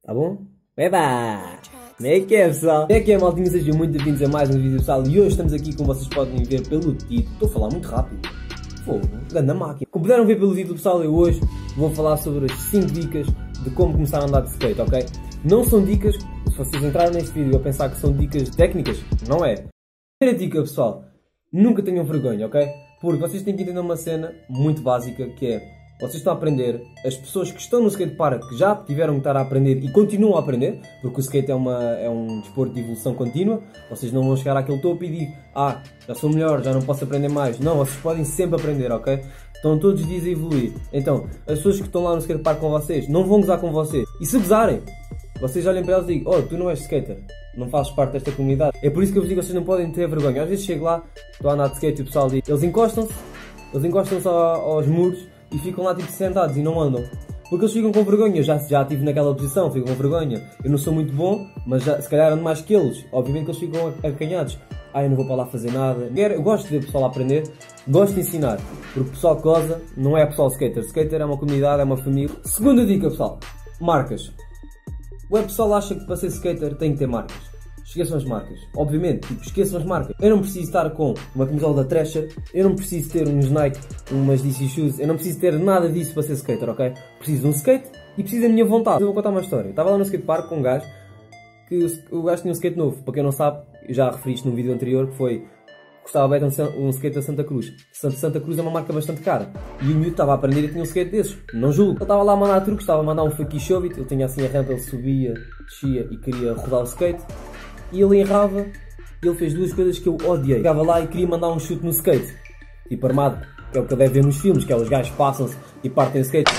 Tá bom? Eba! Como é que é, pessoal? Como é que é, maltinho? Sejam muito bem-vindos a mais um vídeo, pessoal. E hoje estamos aqui, como vocês podem ver pelo título. Estou a falar muito rápido. Fogo, grande máquina. Como puderam ver pelo título, pessoal, eu hoje vou falar sobre as 5 dicas de como começar a andar de skate, ok? Não são dicas, se vocês entrarem neste vídeo a pensar que são dicas técnicas, não é. Primeira dica, pessoal, nunca tenham vergonha, ok? Porque vocês têm que entender uma cena muito básica, que é, vocês estão a aprender, as pessoas que estão no skatepark que já tiveram que estar a aprender e continuam a aprender, porque o skate é um desporto de evolução contínua, vocês não vão chegar àquele topo e dizer, já sou melhor, já não posso aprender mais. Não, vocês podem sempre aprender, ok? Estão todos os dias a evoluir. Então, as pessoas que estão lá no skatepark com vocês, não vão gozar com vocês. E se gozarem, vocês olhem para elas e digam, tu não és skater, não fazes parte desta comunidade. É por isso que eu vos digo, vocês não podem ter vergonha. Às vezes chego lá, estou a andar de skate e o pessoal diz, eles encostam-se aos muros e ficam lá tipo sentados e não andam. Porque eles ficam com vergonha, eu já estive naquela posição, ficam com vergonha. Eu não sou muito bom, mas se calhar ando mais que eles. Obviamente que eles ficam acanhados. Eu não vou para lá fazer nada. Eu gosto de ver o pessoal aprender, gosto de ensinar. Porque o pessoal que goza não é pessoal skater. Skater é uma comunidade, é uma família. Segunda dica, pessoal, marcas. O pessoal acha que para ser skater tem que ter marcas. Esqueçam as marcas. Obviamente, esqueçam as marcas. Eu não preciso estar com uma camisola da Thrasher, eu não preciso ter uns Nike, umas DC Shoes, eu não preciso ter nada disso para ser skater, ok? Preciso de um skate e preciso da minha vontade. Eu vou contar uma história. Eu estava lá no skatepark com um gajo, que o gajo tinha um skate novo. Para quem não sabe, eu já referi isto num vídeo anterior, que foi, gostava bem de um skate da Santa Cruz. Santa Cruz é uma marca bastante cara. E o miúdo estava a aprender e tinha um skate desses. Não julgo. Ele estava lá a mandar truques, estava a mandar um fake shove it. Ele tinha assim a rampa, ele subia, descia e queria rodar o skate. E ele errava, ele fez duas coisas que eu odiei. Chegava lá e queria mandar um chute no skate, tipo armado, que é o que eu deve ver nos filmes, que é os gajos passam-se e partem o skate.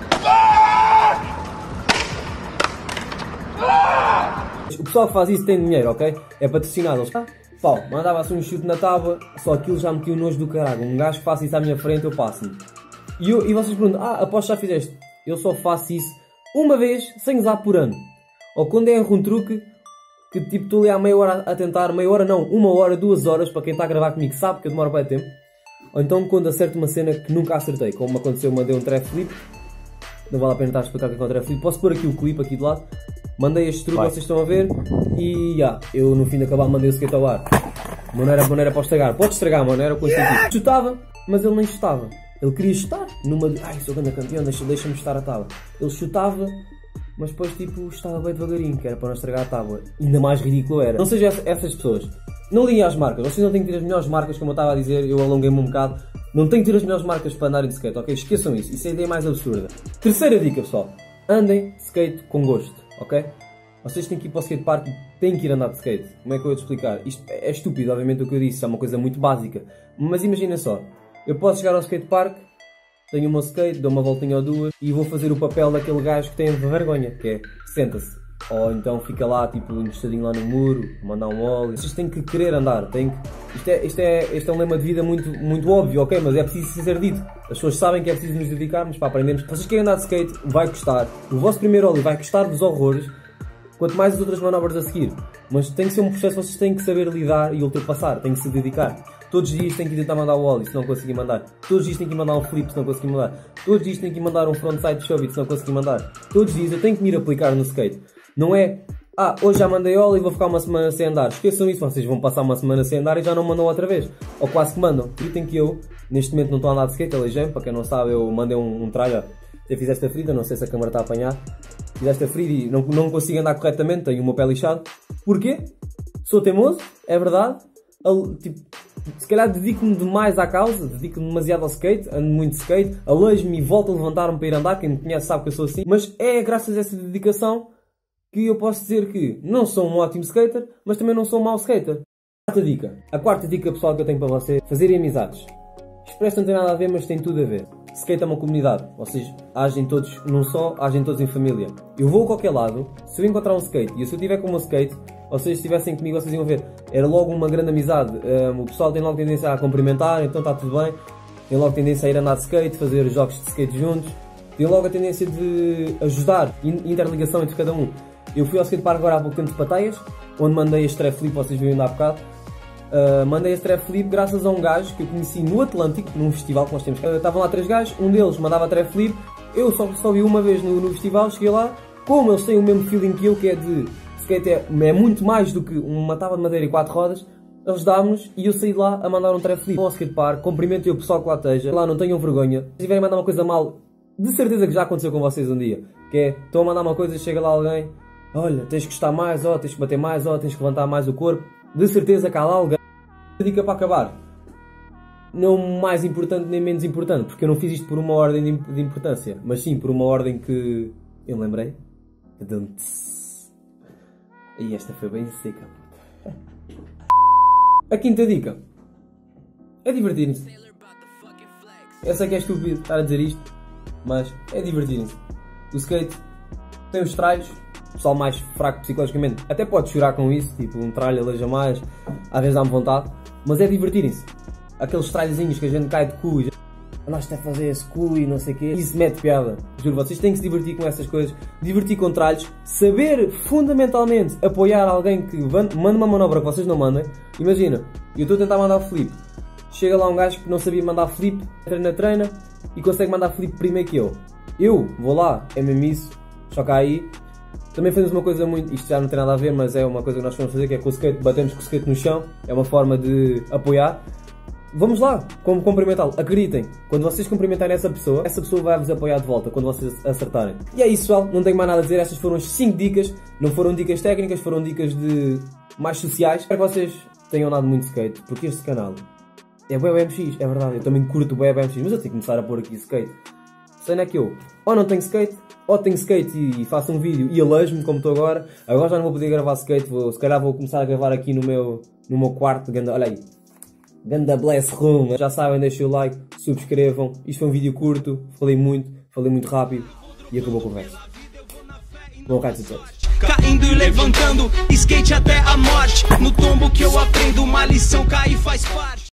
O pessoal que faz isso tem dinheiro, ok? É patrocinado. Eles, mandava-se um chute na tábua, só aquilo já metia o nojo do caralho. Um gajo que faça isso à minha frente, eu passo-me. E vocês perguntam, aposto que já fizeste. Eu só faço isso uma vez, sem usar por ano. Ou quando é um truque, que tipo estou ali há meia hora a tentar, meia hora não, 1 hora, 2 horas, para quem está a gravar comigo sabe que eu demoro bem tempo. Ou então quando acerto uma cena que nunca acertei, como me aconteceu, mandei um trap flip, não vale a pena estar a explicar o que é um trap flip, posso pôr aqui o clipe aqui de lado, mandei este truque, vocês estão a ver, e eu no fim de acabar mandei o skate ao ar. Não era para estragar, pode estragar, mano, era o conceito. Chutava, mas ele nem chutava, ele queria chutar, numa de, sou grande campeão, deixa-me chutar a tábua. Ele chutava, mas depois tipo estava bem devagarinho, que era para não estragar a tábua. Ainda mais ridículo era. Não sejam essas pessoas. Não liguem às marcas. Vocês não têm que ter as melhores marcas, como eu estava a dizer, eu alonguei-me um bocado. Não têm que ter as melhores marcas para andarem de skate, ok? Esqueçam isso. Isso é a ideia mais absurda. Terceira dica, pessoal. Andem de skate com gosto, ok? Vocês têm que ir para o skatepark e têm que ir andar de skate. Como é que eu vou te explicar? Isto é estúpido, obviamente, o que eu disse. É uma coisa muito básica. Mas imagina só. Eu posso chegar ao skatepark, tenho o meu skate, dou uma voltinha ou duas e vou fazer o papel daquele gajo que tem vergonha, que é, senta-se. Ou então fica lá, tipo, encostadinho lá no muro, mandar um óleo. Vocês têm que querer andar, Isto é um lema de vida muito óbvio, ok? Mas é preciso ser dito. As pessoas sabem que é preciso nos dedicarmos para aprendermos. Se vocês querem andar de skate, vai custar. O vosso primeiro óleo vai custar dos horrores, quanto mais as outras manobras a seguir. Mas tem que ser um processo, vocês têm que saber lidar e ultrapassar, têm que se dedicar. Todos os dias têm que tentar mandar o ollie se não conseguir mandar. Todos os dias têm que mandar um flip se não conseguir mandar. Todos os dias têm que mandar um frontside shove se não conseguir mandar. Todos os dias eu tenho que me ir aplicar no skate. Não é, hoje já mandei ollie e vou ficar uma semana sem andar. Esqueçam isso, vocês vão passar uma semana sem andar e já não mandam outra vez. Ou quase que mandam. Acreditem que eu, neste momento não estou a andar de skate, aleijei-me. Para quem não sabe, eu mandei um tralha. Eu fiz esta ferida, não sei se a câmera está a apanhar. Fiz esta ferida e não consigo andar corretamente, tenho o meu pé lixado. Porquê? Sou teimoso, é verdade. Se calhar dedico-me demais à causa, dedico-me demasiado ao skate, ando muito de skate, aleijo-me e volto a levantar-me para ir andar, quem me conhece sabe que eu sou assim, mas é graças a essa dedicação que eu posso dizer que não sou um ótimo skater, mas também não sou um mau skater. A quarta dica, pessoal, que eu tenho para vocês, fazerem amizades. Isto parece que não tem nada a ver, mas tem tudo a ver. Skate é uma comunidade, vocês agem todos num só, agem todos em família. Eu vou a qualquer lado, se eu encontrar um skate e se eu estiver com o meu skate, vocês estivessem comigo, vocês iam ver, era logo uma grande amizade. O pessoal tem logo tendência a cumprimentar, então está tudo bem. Tem logo tendência a ir andar de skate, fazer jogos de skate juntos. Tem logo a tendência de ajudar, interligação entre cada um. Eu fui ao skatepark agora há pouco tempo de Pateias, onde mandei este trap flip, vocês viram ainda há bocado. Mandei este trap flip graças a um gajo que eu conheci no Atlântico, num festival que nós temos. Estavam lá 3 gajos, um deles mandava trap flip, eu só vi uma vez no festival, cheguei lá, como eles têm o mesmo feeling que eu, que é de skate é muito mais do que uma tábua de madeira e 4 rodas, eles dão-nos e eu saí de lá a mandar um treflip ao skatepark, cumprimento o pessoal que lá esteja, lá não tenham vergonha. Se tiverem a mandar uma coisa mal, de certeza que já aconteceu com vocês um dia, que é, estão a mandar uma coisa e chega lá alguém, olha, tens que gostar mais, ó, tens que bater mais, ó, tens que levantar mais o corpo, de certeza que há lá alguém. Dica para acabar, não mais importante nem menos importante, porque eu não fiz isto por uma ordem de importância, mas sim por uma ordem que eu me lembrei. E esta foi bem seca. A quinta dica é divertirem-se. Eu sei que é estúpido estar a dizer isto, mas é divertirem-se. O skate tem os tralhos, o pessoal mais fraco psicologicamente até pode chorar com isso, tipo um tralho aleija mais, às vezes dá-me vontade, mas é divertirem-se. Aqueles tralhozinhos que a gente cai de cu e andaste a fazer esse cu e não sei o quê, isso mete piada. Juro, vocês têm que se divertir com essas coisas, divertir com tralhos, saber fundamentalmente apoiar alguém que manda uma manobra que vocês não mandem. Imagina, eu estou a tentar mandar flip, chega lá um gajo que não sabia mandar flip, treina e consegue mandar flip primeiro que eu. Eu vou lá, é mesmo isso, só que aí também fazemos uma coisa muito, isto já não tem nada a ver, mas é uma coisa que nós vamos fazer, que é com o skate, batemos com o skate no chão, é uma forma de apoiar. Vamos lá, como cumprimentá-lo. Acreditem, quando vocês cumprimentarem essa pessoa vai-vos apoiar de volta, quando vocês acertarem. E é isso, pessoal, não tenho mais nada a dizer, estas foram as 5 dicas, não foram dicas técnicas, foram dicas de mais sociais. Espero que vocês tenham andado muito skate, porque este canal é bué BMX, é verdade, eu também curto bué BMX, mas eu tenho que começar a pôr aqui skate. Sei não é que eu, ou não tenho skate, ou tenho skate e faço um vídeo e alejo-me como estou agora já não vou poder gravar skate, se calhar vou começar a gravar aqui no meu quarto, olha aí. Ganda Bless Room, já sabem, deixem o like, subscrevam, isto foi um vídeo curto, falei muito rápido e acabou a conversa. Bom raio de todos. Caindo e levantando, skate até a morte, no tombo que eu aprendo, uma lição cair faz parte.